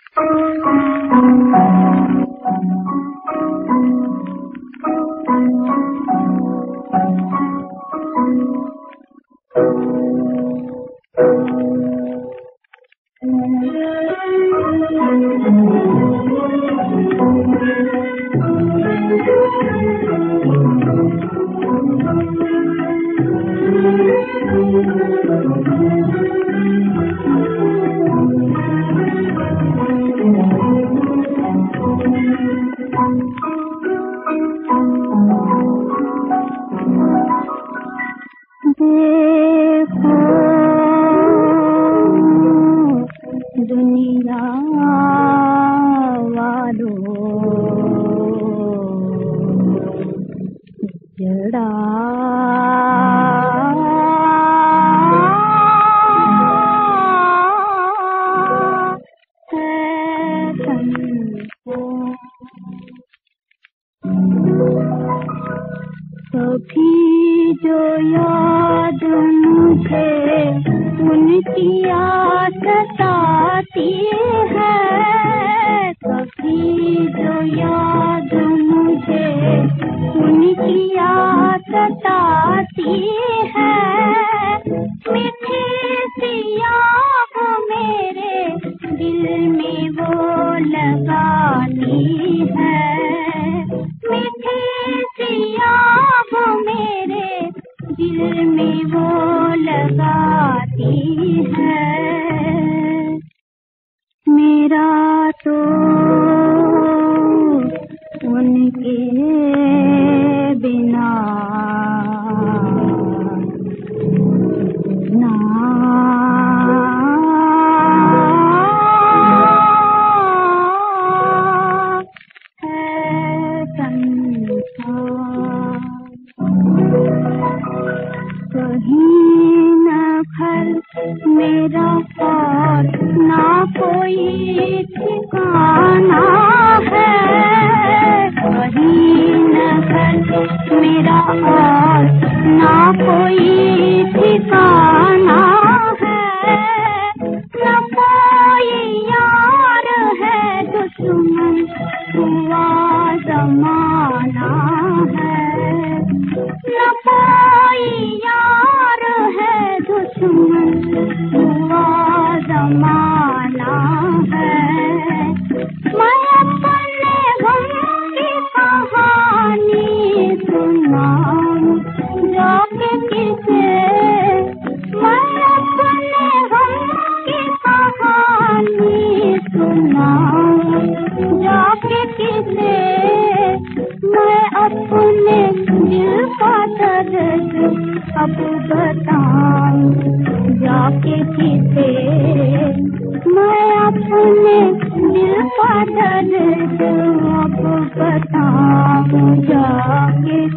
देखो दुनिया वालों जड़ा है तुमको कभी जो याद मुझे उनकी सताती है, कभी जो याद मुझे उनकी सताती है, मीठी सी याद मेरे दिल में वो लगाती है, मीठी सी याद मेरे दिल में वो लगाती है। मेरा तो उनके बिना ना है संसार, कहीं न घर मेरा और ना कोई ठिकाना है, कहीं न घर मेरा और ना कोई ठिकाना है, न कोई यार है दुश्मन हुआ जमाना है, न कोई यार है दुश्मन हुआ जमाना है। मैं अपने गम की कहानी सुनाऊं जाके किसे, मैं अपने गम की कहानी सुनाऊं जाके किसे, मैं अपने दिल का दर्द अब बताऊं जाके किसे, मैं अपने दिल का दर्द अब बताऊं जाके